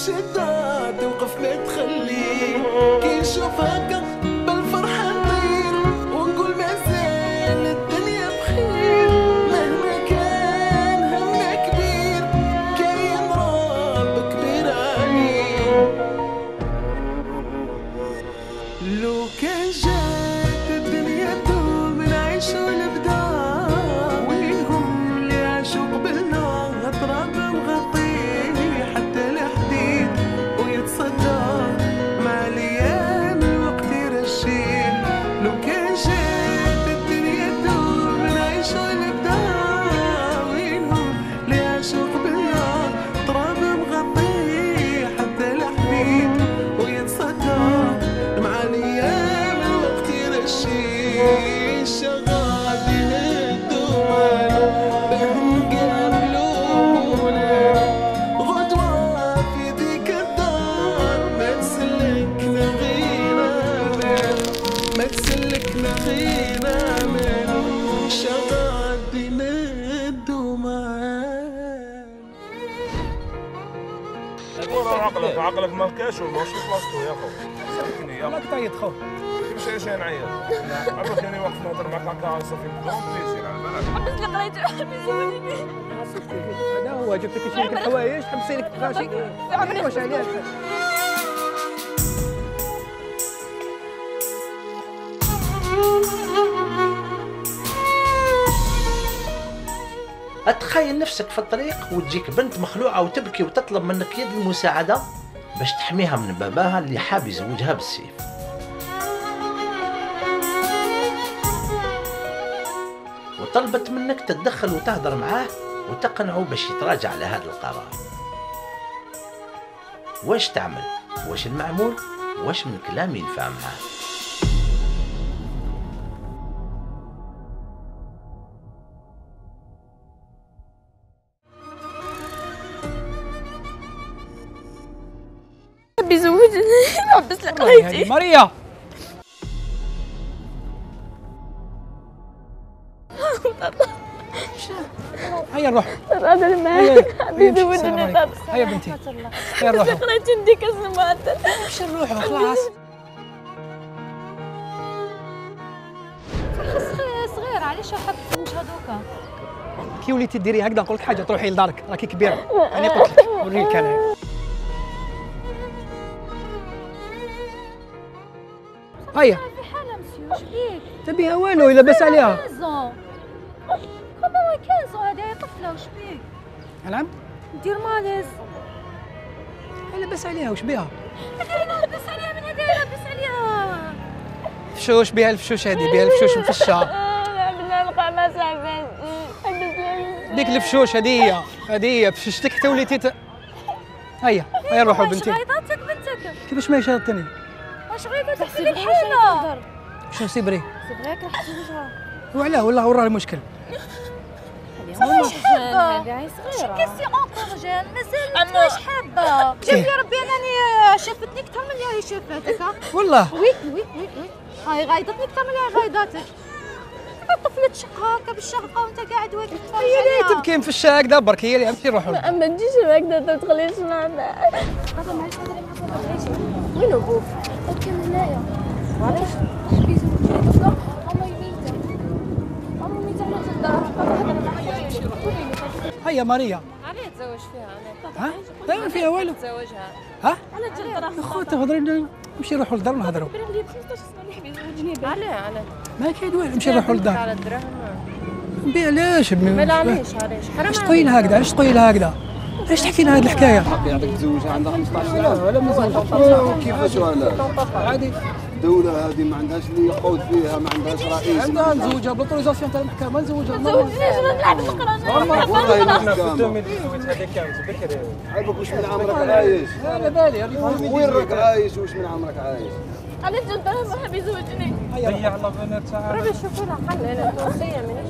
الشدة توقف ما تخلي كي نشوف هكا بالفرحة نطير ونقول مازال الدنيا بخير مهما كان همنا كبير كاين رب كبير عليه. لو كان جات الدنيا دوم نعيشو نبدا وينهم اللي عاشو قبلنا تراب مغطيه حتى الحديد ويتصدى مع الايام الوقت يرشيه. لو كان جات الدنيا دوم نعيشو نبدا وينهم اللي عاشو قبلنا تراب مغطيه حتى الحديد ويتصدى مع الايام الوقت يرشيه. شغادي الدوام بهم قابلونا غدوة في ذيك الدار ما تسلكنا غير امان ما تسلكنا غير امان شغادي الدوام. عقلك ما كاش وماش في بلاصتو يا خو. سامحني يا مالك تعيط خو. كيفاش نعيط؟ عرفت كاني واقف نهضر معاك هكا صافي بدون بليزير على بالك. حبس لي قريت حبس يزودني. هذا هو جبت لك شي الحوايج حبسي لك الغاشي. واش عليك؟ أتخيل نفسك في الطريق وتجيك بنت مخلوعة وتبكي وتطلب منك يد المساعدة باش تحميها من باباها اللي حاب يزوجها بالسيف. وطلبت منك تتدخل وتهدر معاه وتقنعه باش يتراجع على هذا القرار. واش تعمل؟ واش المعمول؟ واش من كلام ينفع معاه؟ بيزوجني حبس لي قريتي. ماريا هيا نروح. هذا الماء بيزوجني طب. هيا بنتي هيا نروح. قريتي نديك السماعة. باش نروحوا خلاص. صغير علاش حبت مش هذوكا. كي وليتي ديري هكذا نقول لك حاجه تروحي لدارك راكي كبيره. يعني قلت لك نوريك انا. هيا في حالة مسيو شبيك؟ تبيها والو يلبس عليها. 15 كما 15 هذه طفلة وشبيك؟ نعم دير مالز. يلبس عليها وش بيها؟ هذه لبس عليها من هذه لبس عليها. فشوش بيها الفشوش هذه بيها الفشوش مفشة. بدنا نلقى مسافة. ديك الفشوش هذه فششتك حتى وليتي هيا نروحوا بنتي. غيظاتك بنتك. كيفاش ما يشرطني؟ واش غيظاتك في الحالة؟ شنو سيبري؟ صبريك راح تزوجها. وعلاه والله وراه المشكل. واش حابة؟ هذه صغيرة. كيسي انكورجين مازال واش حابة؟ جاب يا ربي انني شافتني اكثر من اللي هي شافتك. والله وي هاي غايضتني اكثر من اللي غايضاتك. طفلة تشقها هكا بالشهقة وانت قاعد واقف تتفرج هي اللي تبكي مفشة هكذا برك هي اللي امشي نروحوا. ما تجيش هكذا ما تخليش معنا. هذا معليش هذا اللي معصب. وين ابوك؟ كان هنايا. علاش؟ حبي يزوجني دوكا امي ميتة. امي ميتة ولا تقدر. هيا ماريا. علاه تزوج فيها ها؟ لا فيها والو. تزوجها. ها؟ على جري اخويا تهضري نمشي نروحوا للدار ونهضروا. اللي ب 15 سنة اللي حبي يزوجني. علاه؟ ما كاين والو نمشي نروحوا للدار. على الدراهم. نبيع علاش؟ مالا علاش حرام. علاش تقولي لها هكذا؟ علاش تقولي لها هكذا؟ علاش تحكي لها هذه الحكايه؟ يعطيك تزوجها عندها 15 سنه. ولا مزوجه. كيفاش ولا؟ عادي. الدولة هذه ما عندهاش اللي يقود فيها، ما عندهاش رئيس. عندها نزوجها بالاوتوريزاسيون تاع المحكمه نزوجها. تزوجنيش انا نلعب نقرا. عيبك واش من عمرك عايش؟ على بالي وين راك عايش واش من عمرك عايش؟ علاش جد ما حب يزوجني. ضيع الله بنات تاعها. ربي شوفوا لها حل انا توصيه مانيش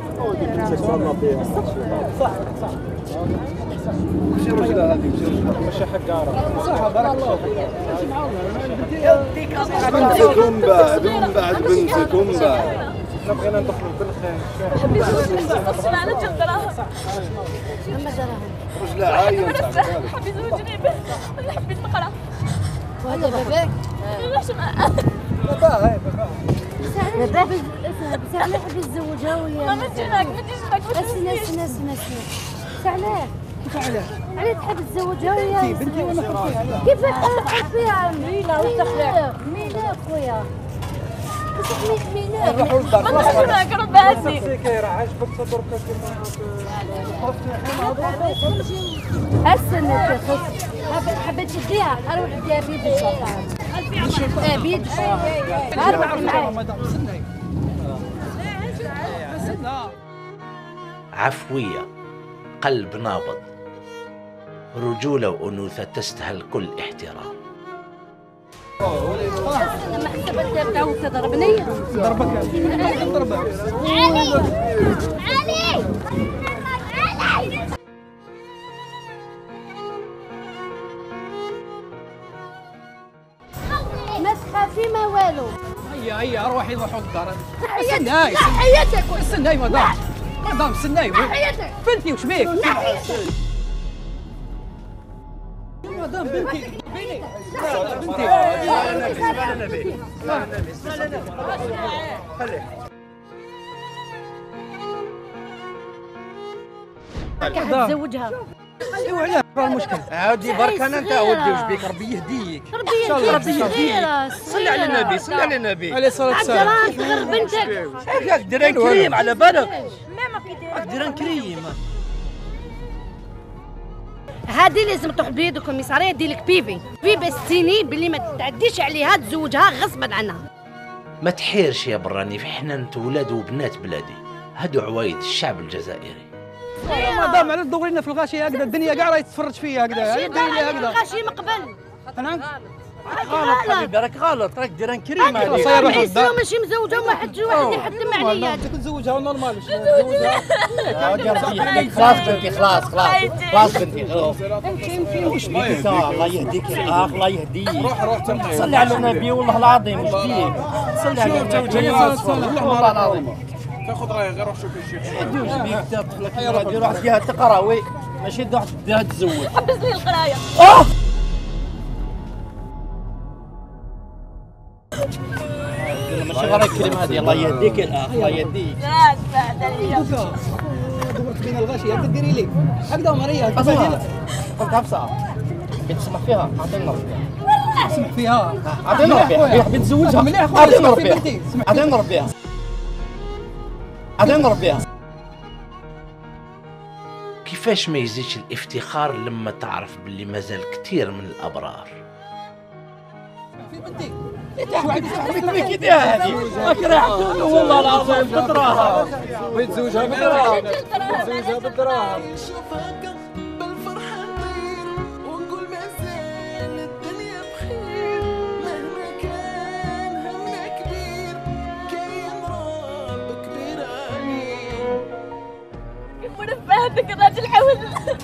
مشي رجلها هذه ماشي حقاره. صح بارك الله فيك. بنتك ومن بعد بنتك ومن بعد بغينا ندخلوا بالخير. حبي يزوجني بس ما عندك دراهم. كم دراهم؟ رجل عاين حبي يزوجني بس انا حبيت نقرا. وهذا باباك؟ نروحش معاه. بابا سعلاه حبي يتزوجها ويا ما تجي هناك ما تجيش هناك. اسنى سعلاه كيف علاه؟ علاش تحب تتزوجها ويا بنتي وانا خاف فيها. كيف حب فيها مينا وتخلع مينا خويا مينا نروحوا للدار. ما نروحش هناك رباتي. سكيرة عجبك تضرب السنة حبيت تديها اروح نديها بيدك بيدك هربت معايا عفوية، قلب نابض، رجولة وأنوثة تستاهل كل احترام. لما حسبت بتاعو تضربني ضربك ضربك. علي ما تخافي ما والو. هيا روحي نروحوا للدار. استناي حياتك استناي مدام استناي حياتك بنتي وش بيك؟ مدام بنتي بنتي حتزوجها ايوا علاه المشكل؟ عاودي برك انت ودي وش بيك ربي يهديك. ربي يهديك صلي على النبي صلي على النبي. عليه الصلاة والسلام. عبد تغير بنتك هاك دران كريم على بالك. هاك دران كريم. هذه لازم تروح بيدك المساريه ديالك بيبي ستيني باللي ما تعديش عليها تزوجها غصبا عنها. ما تحيرش يا براني، احنا انت ولاد وبنات بلادي، هادو عوايد الشعب الجزائري. مدام علاش تدوري لنا في الغاشيه هكذا؟ الدنيا كاع راهي تتفرج فيا هكذا. ديري لي هكذا غاشي من قبل. انا غلط حبيبي راك غلط راك دران كريم هذيك. صاير روح عيسى للدار. ماشي مزوجه واحد يحتم عليا. انت تزوجها نورمال. خلاص بنتي خلاص بنتي خلاص. وش بيك انت الله يهديك يا اخ الله يهديك. روح صلي على النبي والله العظيم وش بيك. صلي على النبي والله العظيم. تاخذ رايه غير روح شوف الشيخ. وش بيك طفلك يا روح فيها تقرا وي ماشي تروح ديها تزوج. حبس لي القرايه. ماشي غير الكلمه هذه الله يهديك الاخ الله يهديك. لا تبعد عليا. دورت بين الغاشيه هكذا ديري لي هكذا مريه اسمع قلت حبسه بنت تسمح فيها عطينا ربيها. اسمح فيها. عطينا ربيها حبيت تزوجها عطينا ربيها عطينا ربيها عطينا ربيها. كيفاش ما يزيدش الافتخار لما تعرف باللي مازال كثير من الأبرار. في بنتي كي هذه راك راح والله العظيم تراها بغيت تزوجها بالدراهم تزوجها بالدراهم. نشوف هكا بالفرحة نطير ونقول مازال الدنيا بخير، مهما كان همنا كبير كاين رب كبير عليه. يكون فهدك الراجل حاول.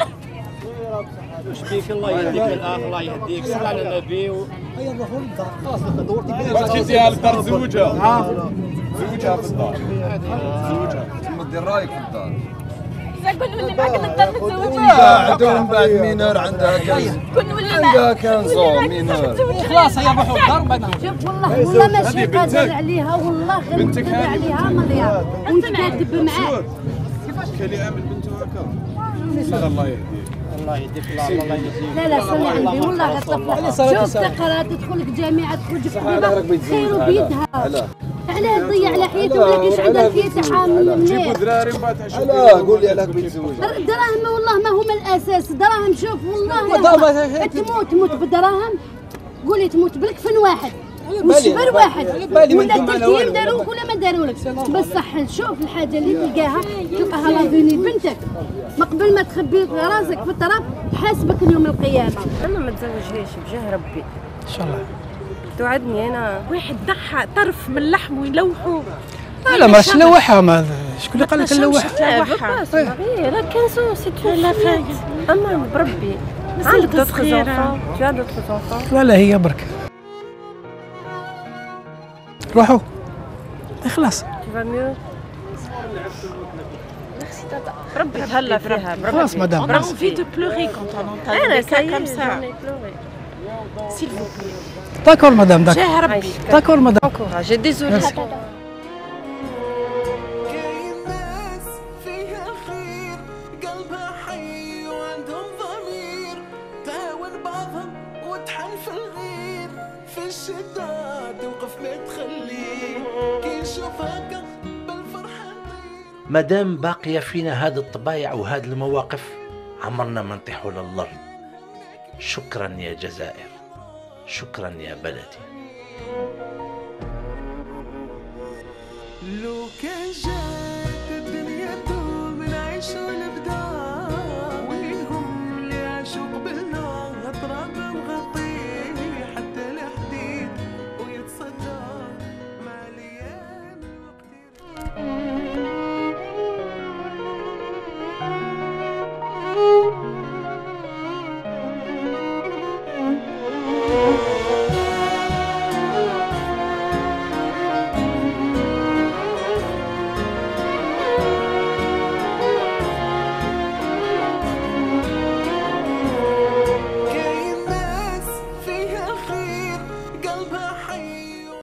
وش بيك الله يهديك الاخ الله يهديك صل على النبي. هيا نروحوا للدار خلاص دورتي بين باش تجيها للدار تزوجها. زوجها في الدار. زوجها. تما دير رايك في الدار. كون نولي معاك نقدر نتزوج. عندهم بعد مينار عندها كنز. كون نولي عندها كنزو مينار. خلاص هيا نروحوا للدار بعد شوف والله ماشي قادر عليها والله غير مقدر عليها مليار وانت كاتب معاه. كان يعمل بنته هكا. الله يهديك. الله يهديك الله يهديك. لا صلي على النبي والله غتطلع شوف تقرا تدخل لك جامعه تخرج خير بيدها. علاه تضيع على حياته ولا كاينش عندها الحياه تاعها جيبوا دراري من بعد تعيشوا. لا قول لي علاش بغيت تزوجها. الدراهم والله ما هما الاساس. دراهم شوف والله تموت بالدراهم. قولي تموت بالكفن واحد والشبر واحد ولا الترتيب داروك ولا ما دارولك. بصح شوف الحاجه اللي تلقاها تلقاها لافيني بنتك ما قبل ما تخبي راسك في التراب حاسبك يوم القيامه. انا ما تزوجهاش بجاه ربي ان شاء الله. توعدني انا واحد ضحى طرف من لحم ويلوحوا. لا ماش نلوحها ما شكون اللي قال لك نلوحها؟ لا كان سو سي لا فات اما بربي عندك دوطخ زونفون. لا هي برك روحوا خلاص va mieux. Merci tata. ربي تهلا فيها. خلاص مدام. On a envie de pleurer quand on entend des cas comme ça. S'il vous plaît. D'accord madame, d'accord. جاه ربي. D'accord madame. Encouragez, désolée. كاين ناس فيها خير قلبها حي وعندهم ضمير تعاون بعضهم وتحن في الغير في الشدة توقف ما تخليه كي نشوف هكا بالفرحة نطير. مادام باقية فينا هذه الطبايع وهذه المواقف عمرنا ما نطيحوا للأرض. شكرا يا جزائر، شكرا يا بلدي. لو كان